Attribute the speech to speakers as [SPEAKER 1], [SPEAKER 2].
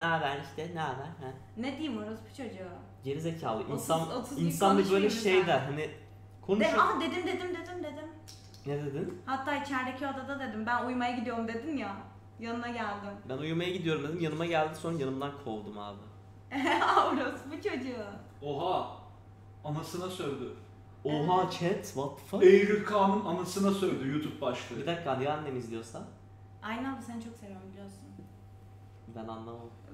[SPEAKER 1] Ne haber işte, ne haber? Ha.
[SPEAKER 2] Ne diyeyim orospu çocuğu?
[SPEAKER 1] Gerizekalı.
[SPEAKER 2] 30
[SPEAKER 1] İnsan bir böyle
[SPEAKER 2] konuşmayayım
[SPEAKER 1] şey
[SPEAKER 2] lütfen.
[SPEAKER 1] der hani konuşuyor.
[SPEAKER 2] Dedim.
[SPEAKER 1] Ne dedin?
[SPEAKER 2] Hatta içerideki odada dedim. Ben uyumaya gidiyorum dedin ya. Yanına geldim.
[SPEAKER 1] Ben uyumaya gidiyorum dedim. Yanıma geldi, sonra yanımdan kovdum abi.
[SPEAKER 2] Orospu çocuğu.
[SPEAKER 3] Oha. Anasına sövdü.
[SPEAKER 1] Oha chat, what the fuck?
[SPEAKER 3] Eylül Kağan'ın anasına sövdü YouTube başlığı.
[SPEAKER 1] Bir dakika, ya annem izliyorsa?
[SPEAKER 2] Aynen abla seni çok seviyorum biliyorsun.
[SPEAKER 1] Ben anlamam.